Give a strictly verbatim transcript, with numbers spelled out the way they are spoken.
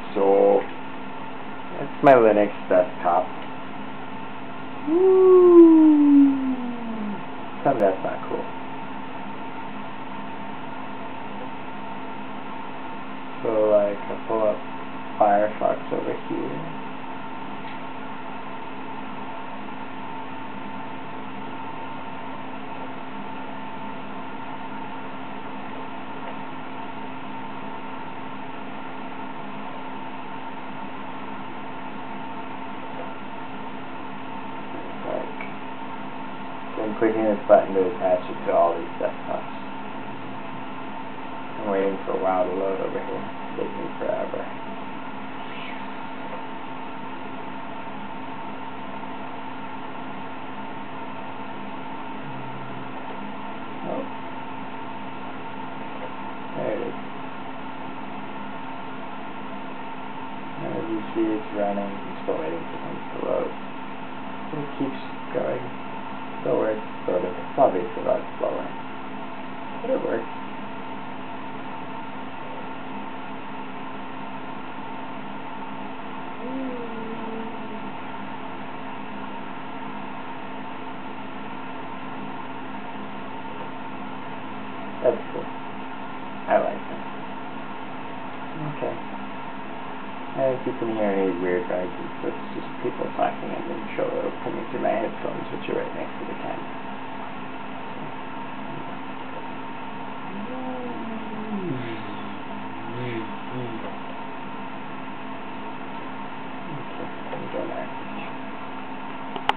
So, it's my Linux desktop. Woo! Tell me that's not cool. So, like, I pull up Firefox over here. I'm clicking this button to attach it to all these desktops. I'm waiting for a while to load over here. It's taking me forever. Oh. There it is. And as you see, it's running. I'm still waiting for things to load. It keeps going. Still works, sort of. It's obviously a lot slower. But it works. That's cool. I like that. Okay. And if you can hear any weird noises, that's just people talking and then show coming through my headphones, which are right next to the camera.